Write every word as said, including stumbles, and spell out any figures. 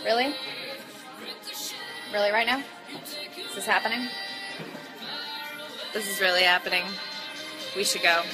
Really? Really right now? Is this happening? This is really happening. We should go.